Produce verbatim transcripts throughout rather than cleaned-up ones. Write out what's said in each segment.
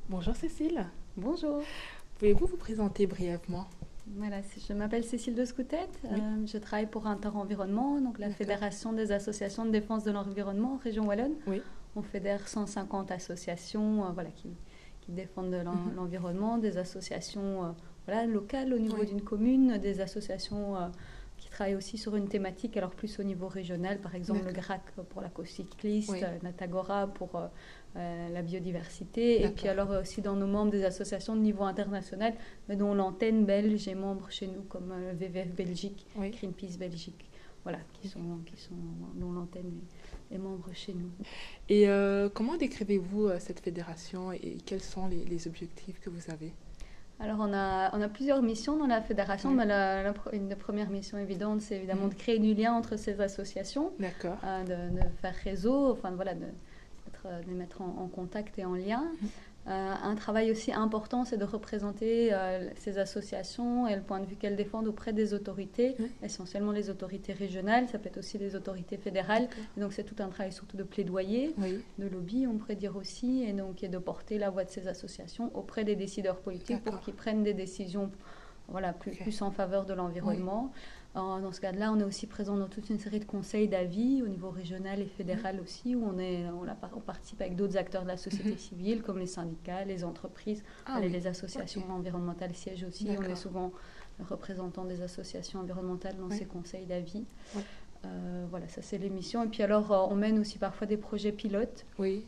Bonjour Cécile, Bonjour, pouvez-vous vous présenter brièvement? voilà, c- je m'appelle Cécile de Scoutet, euh, Oui, je travaille pour Inter-Environnement, donc la d'accord. Fédération des associations de défense de l'environnement en région Wallonne. Oui, On fédère cent cinquante associations euh, voilà, qui, qui défendent de l'en- mhm, l'environnement, des associations euh, voilà, locales au niveau oui, d'une commune, des associations euh, qui travaillent aussi sur une thématique, alors plus au niveau régional, par exemple le d'accord. GRAC pour la cause cycliste, Oui, euh, Natagora pour euh, euh, la biodiversité, et puis d'accord. alors euh, aussi dans nos membres des associations de niveau international, mais dont l'antenne belge est membre chez nous, comme euh, V V F Belgique, Oui. Greenpeace Belgique, voilà, qui sont, qui sont, dont l'antenne est, est membre chez nous. Et euh, comment décrivez-vous euh, cette fédération et quels sont les, les objectifs que vous avez? Alors, on a, on a plusieurs missions dans la fédération, Oui, mais la, la pre- une des premières missions évidentes, c'est évidemment mhm, de créer du lien entre ces associations, d'accord. euh, de, de faire réseau, enfin voilà, de, d'être- de les mettre en, en contact et en lien. Mhm, Euh, un travail aussi important, c'est de représenter euh, ces associations et le point de vue qu'elles défendent auprès des autorités, oui, essentiellement les autorités régionales, ça peut être aussi les autorités fédérales. d'accord. Et donc c'est tout un travail surtout de plaidoyer, Oui, de lobby, on pourrait dire aussi, et donc et de porter la voix de ces associations auprès des décideurs politiques pour d'accord. qu'ils prennent des décisions voilà, plus, Ok. plus en faveur de Oui, l'environnement. Euh, Dans ce cadre-là, on est aussi présent dans toute une série de conseils d'avis au niveau régional et oui, fédéral aussi, où on, est, on, a- on participe avec d'autres acteurs de la société mhm. civile, comme les syndicats, les entreprises, Ah allez, oui, les associations ok. environnementales siègent aussi. On est D'accord. souvent représentant des associations environnementales dans Oui, ces conseils d'avis. oui, Euh, voilà, ça c'est l'émission. Et puis alors, euh, on mène aussi parfois des projets pilotes. oui,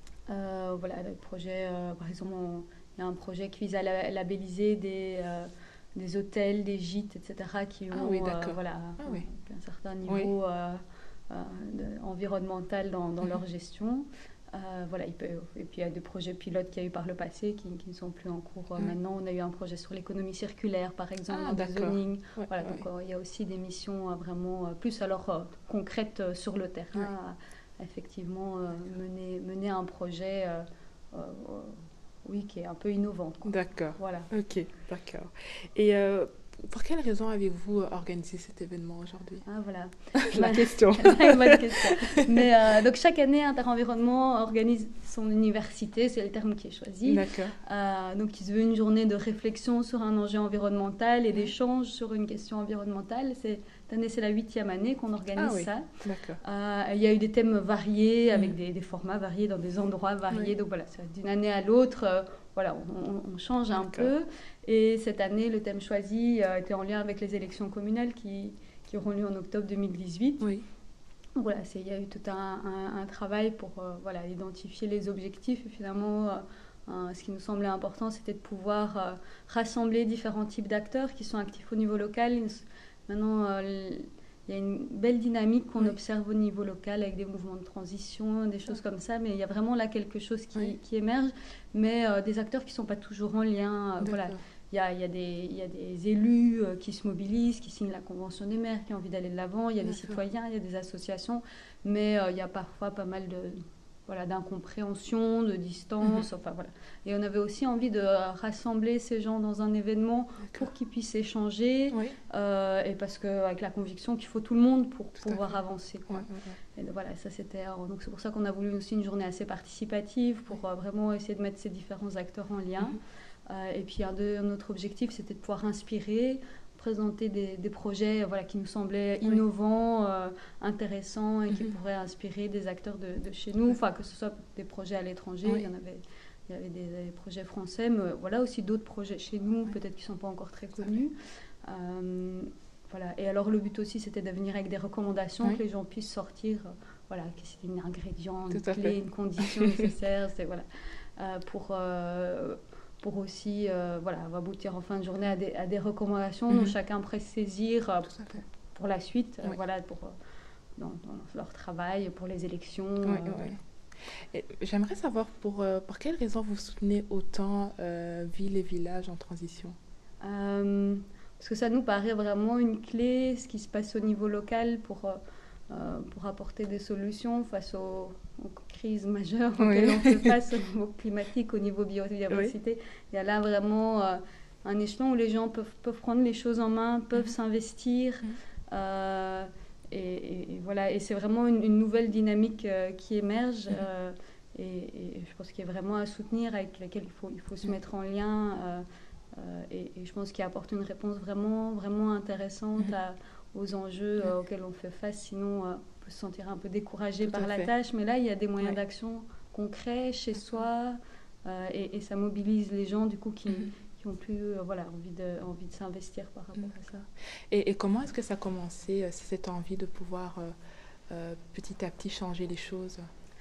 Euh, voilà, le projet, euh, par exemple, on- il y a un projet qui vise à la- labelliser des, euh, des hôtels, des gîtes, et cetera, qui ah oui, ont euh, d'accord. voilà, Ah un, oui, un certain oui, niveau euh, euh, de- environnemental dans, dans mhm, leur gestion. Euh, voilà, il peut, et puis il y a des projets pilotes qu'il y a eu par le passé qui, qui ne sont plus en cours euh, oui. maintenant. On a eu un projet sur l'économie circulaire, par exemple, Ah dans des d'accord. zonings. Oui, Voilà, donc oui, euh, il y a aussi des missions euh, vraiment euh, plus alors euh, concrètes euh, sur le terrain, oui. à, à effectivement euh, mener, mener un projet. Euh, euh, euh, oui, qui est un peu innovante, quoi. D'accord. Voilà. Ok, d'accord. Et euh, pour quelle raison avez-vous organisé cet événement aujourd'hui? Ah, voilà. La Bah, question. une bonne question. Mais euh, donc chaque année, Interenvironnement organise son université, c'est le terme qui est choisi. D'accord. Euh, donc il se veut une journée de réflexion sur un enjeu environnemental et Oui. d'échange sur une question environnementale. C'est, cette année, c'est la huitième année qu'on Ah organise oui, ça. d'accord. Euh, il y a eu des thèmes variés, avec Mhm. des, des formats variés, dans des endroits variés. Oui, Donc voilà, ça, d'une année à l'autre, euh, voilà, on, on- on change un d'accord. peu. Et cette année, le thème choisi euh, était en lien avec les élections communales qui, qui auront lieu en octobre deux mille dix-huit. Oui, Donc voilà, c'est- il y a eu tout un, un- un travail pour euh, voilà, identifier les objectifs. Et finalement, euh, euh, ce qui nous semblait important, c'était de pouvoir euh, rassembler différents types d'acteurs qui sont actifs au niveau local. Maintenant, euh, l- il y a une belle dynamique qu'on oui, observe au niveau local avec des mouvements de transition, des choses comme ça, mais il y a vraiment là quelque chose qui, oui, qui émerge, mais euh, des acteurs qui ne sont pas toujours en lien. Euh, voilà, d'accord. il y a, il y a des, il y a des élus euh, qui se mobilisent, qui signent la Convention des maires, qui ont envie d'aller de l'avant, il y a des D'accord. citoyens, il y a des associations, mais euh, il y a parfois pas mal de, voilà, d'incompréhension, de Mhm. distance, enfin voilà. Et on avait aussi envie de rassembler ces gens dans un événement D'accord. pour qu'ils puissent échanger, Oui, euh, et parce qu'avec la conviction qu'il faut tout le monde pour tout à pouvoir fait. avancer, Oui, quoi. oui, oui. Et donc, voilà, ça c'était. Donc c'est pour ça qu'on a voulu aussi une journée assez participative pour Oui. euh, vraiment essayer de mettre ces différents acteurs en lien. Mhm. Euh, et puis un, de, un autre objectif, c'était de pouvoir inspirer, présenter des, des projets euh, voilà, qui nous semblaient Oui. innovants, euh, intéressants et qui Mhm. pourraient inspirer des acteurs de, de chez nous, Oui. enfin que ce soit des projets à l'étranger, Oui. il y en avait, il y avait des, des projets français, mais voilà aussi d'autres projets chez nous, Oui. peut-être qui ne sont pas encore très Tout à fait. connus. Euh, voilà. Et alors le but aussi, c'était de venir avec des recommandations, Oui. que les gens puissent sortir, euh, voilà, que c'est un ingrédient, une Tout à clé, fait. une condition nécessaire, c'est voilà, euh, pour euh, pour aussi euh, voilà, aboutir en fin de journée à des, à des recommandations dont Mhm. chacun pourrait se saisir euh, Tout à fait. pour la suite, euh, Oui. voilà, pour, euh, dans, dans leur travail, pour les élections. Oui, euh, oui. voilà. Et j'aimerais savoir pour, euh, pour quelles raisons vous soutenez autant euh, villes et villages en transition? Euh, parce que ça nous paraît vraiment une clé, ce qui se passe au niveau local pour, euh, euh, pour apporter des solutions face aux, aux crises majeures auxquelles Oui. on fait face au niveau climatique, au niveau Oui. biodiversité. Il y a là vraiment euh, un échelon où les gens peuvent, peuvent prendre les choses en main, peuvent Mhm. s'investir. Mhm. euh, et, et- et voilà, et c'est vraiment une, une nouvelle dynamique euh, qui émerge. Mhm. euh, et, et je pense qu'il y a vraiment à soutenir, avec lesquels il faut, il faut se mettre en lien, euh, euh, et, et je pense qu'il apporte une réponse vraiment, vraiment intéressante à, aux enjeux euh, auxquels on fait face. Sinon, euh, on peut se sentir un peu découragé Tout par à la fait. tâche, mais là, il y a des moyens Ouais. d'action concrets chez soi, euh, et, et ça mobilise les gens, du coup, qui... Mhm. qui ont plus euh, voilà, envie de, envie de s'investir par rapport Mhm. à ça. Et, et comment est-ce que ça a commencé, euh, cette envie de pouvoir euh, euh, petit à petit changer les choses?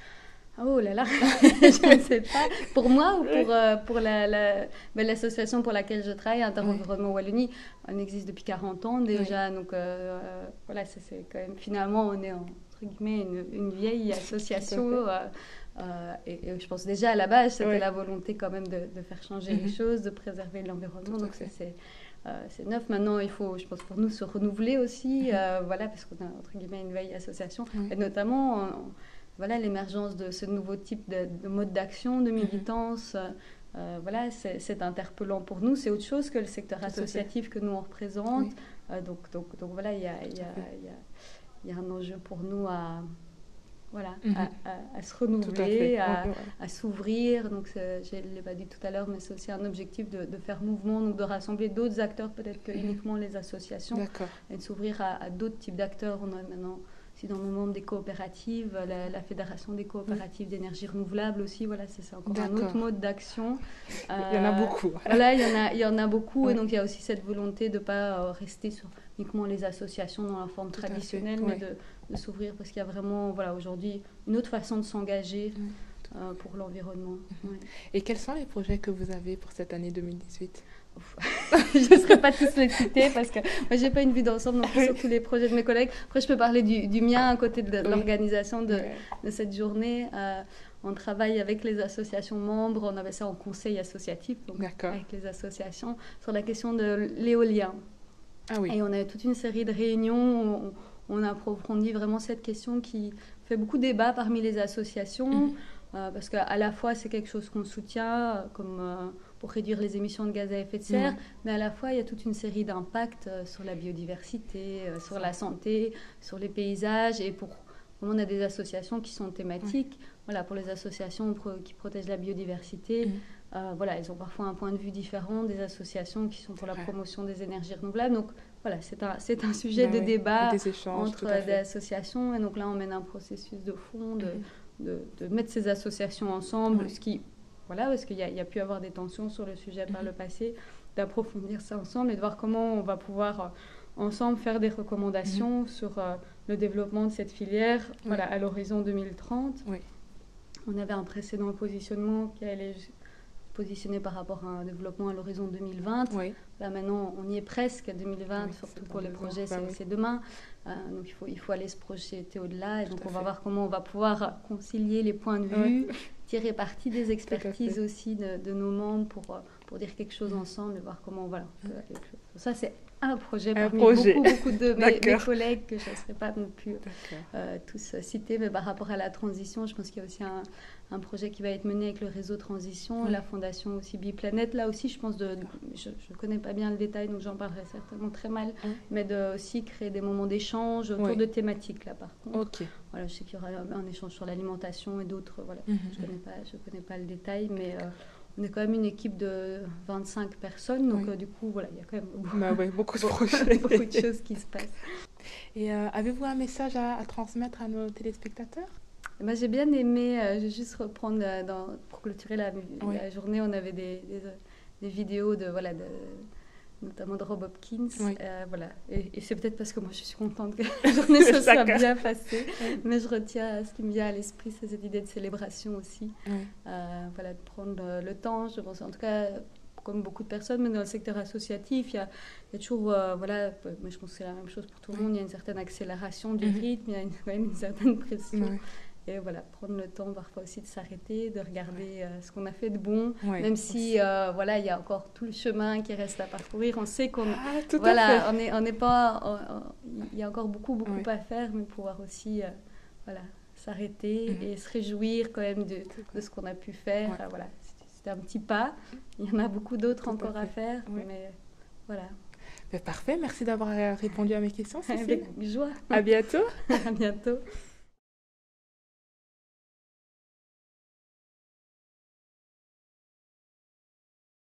Oh là là, je ne sais pas. Pour moi ou pour, euh, pour la, la, ben, l'association pour laquelle je travaille, Inter-Environnement Wallonie, on existe depuis quarante ans déjà. Oui. Donc euh, euh, voilà, ça, c'est quand même, finalement, on est en, entre guillemets une, une vieille association. Euh, euh, et, et je pense déjà à la base, c'était oui. la volonté quand même de, de faire changer mm-hmm. les choses, de préserver l'environnement. Donc ça, c'est, euh, c'est neuf. Maintenant, il faut, je pense, pour nous, se renouveler aussi. Mm-hmm. euh, voilà, parce qu'on a entre guillemets une vieille association. Mm-hmm. Et notamment... On, voilà, l'émergence de ce nouveau type de, de mode d'action, de militance, mmh. euh, voilà, c'est, c'est interpellant pour nous. C'est autre chose que le secteur Tout associatif que nous on représente. Oui. Euh, donc, donc, donc voilà, il y a, y, a, y, a, y a un enjeu pour nous à, voilà, mmh. à, à, à se renouveler, à, à, à s'ouvrir. Donc, je ne l'ai pas dit tout à l'heure, mais c'est aussi un objectif de, de faire mouvement, donc de rassembler d'autres acteurs, peut-être que uniquement les associations, D'accord. et de s'ouvrir à, à d'autres types d'acteurs. On a maintenant... Si dans nos membres des coopératives, la, la Fédération des coopératives oui. d'énergie renouvelable aussi, voilà, c'est, c'est encore D'accord. un autre mode d'action. Euh, il y en a beaucoup. Voilà, il y en a, il y en a beaucoup, oui. et donc il y a aussi cette volonté de ne pas euh, rester sur uniquement les associations dans la forme Tout traditionnelle, mais oui. de, de s'ouvrir, parce qu'il y a vraiment, voilà, aujourd'hui, une autre façon de s'engager oui. euh, pour l'environnement. Mm-hmm. Oui. Et quels sont les projets que vous avez pour cette année deux mille dix-huit? Je ne saurais pas tous les citer parce que moi, je n'ai pas une vue d'ensemble non plus sur tous les projets de mes collègues. Après, je peux parler du, du mien à côté de, de oui. l'organisation de, de cette journée. Euh, on travaille avec les associations membres, on avait ça en conseil associatif, donc avec les associations, sur la question de l'éolien. Ah oui. Et on a toute une série de réunions où on, on approfondit vraiment cette question qui fait beaucoup débat parmi les associations, mm-hmm. euh, parce qu'à la fois, c'est quelque chose qu'on soutient, comme... Euh, pour réduire les émissions de gaz à effet de serre, mmh. mais à la fois, il y a toute une série d'impacts euh, sur la biodiversité, euh, sur la santé, sur les paysages, et pour... On a des associations qui sont thématiques. Mmh. Voilà, pour les associations pro... qui protègent la biodiversité, mmh. euh, voilà, elles ont parfois un point de vue différent des associations qui sont pour la promotion des énergies renouvelables. Donc, voilà, c'est un, c'est un sujet bah de oui, débat entre des associations. Et donc là, on mène un processus de fond, de, mmh. de, de mettre ces associations ensemble, mmh. ce qui... Voilà, parce qu'il y a, il y a pu avoir des tensions sur le sujet par le passé, d'approfondir ça ensemble et de voir comment on va pouvoir euh, ensemble faire des recommandations mmh. sur euh, le développement de cette filière oui. voilà, à l'horizon deux mille trente. Oui. On avait un précédent positionnement qui allait positionner par rapport à un développement à l'horizon deux mille vingt. Oui. Là maintenant, on y est presque à deux mille vingt, oui, surtout pour les projets, bah, c'est, oui. c'est demain. Euh, donc il faut, il faut aller se projeter au-delà. Et Tout donc on va fait. voir comment on va pouvoir concilier les points de vue, oui. tirer parti des expertises aussi de, de nos membres pour, pour dire quelque chose ensemble et voir comment voilà, on peut aller quelque chose. Ça, c'est un projet un parmi projet. beaucoup, beaucoup de mes, mes collègues que je ne serais pas non plus euh, tous cités. Mais par rapport à la transition, je pense qu'il y a aussi un, un projet qui va être mené avec le réseau Transition, oui. la fondation aussi Biplanète. Là aussi, je pense, de, de je ne connais pas bien le détail, donc j'en parlerai certainement très mal, oui. mais de aussi créer des moments d'échange autour oui. de thématiques, là, par contre. Okay. Voilà, je sais qu'il y aura un échange sur l'alimentation et d'autres. Voilà. Mm-hmm. Je ne connais pas, je connais pas le détail, mais... Euh, on est quand même une équipe de vingt-cinq personnes, donc oui. euh, du coup, voilà, il y a quand même beaucoup, bah ouais, beaucoup, de projets. beaucoup de choses qui se passent. Et euh, avez-vous un message à, à transmettre à nos téléspectateurs? Bah, j'ai bien aimé, euh, je vais juste reprendre, euh, dans, pour clôturer la, oui. la journée, on avait des, des, des vidéos de... Voilà, de notamment de Rob Hopkins, oui. euh, voilà. Et, et c'est peut-être parce que moi je suis contente que la journée se soit bien passée, oui. mais je retiens ce qui me vient à l'esprit, c'est cette idée de célébration aussi, oui. euh, voilà, de prendre le temps. Je pense, en tout cas, comme beaucoup de personnes, mais dans le secteur associatif, il y a, il y a toujours, euh, voilà, mais je pense que c'est la même chose pour tout le oui. monde, il y a une certaine accélération du mm-hmm. rythme, il y a une, quand même une certaine pression. Oui. Et voilà, prendre le temps parfois aussi de s'arrêter, de regarder euh, ce qu'on a fait de bon, ouais, même si euh, voilà, il y a encore tout le chemin qui reste à parcourir. On sait qu'on ah, voilà, on est, on n'est pas, il y a encore beaucoup, beaucoup ouais. à faire, mais pouvoir aussi euh, voilà, s'arrêter mm-hmm. et se réjouir quand même de, de ce qu'on a pu faire. Ouais. Euh, voilà, c'était un petit pas. Il y en a beaucoup d'autres tout encore à, à faire, ouais. mais voilà. Ben, parfait, merci d'avoir répondu à mes questions, Cécile. Avec joie. À bientôt. À bientôt.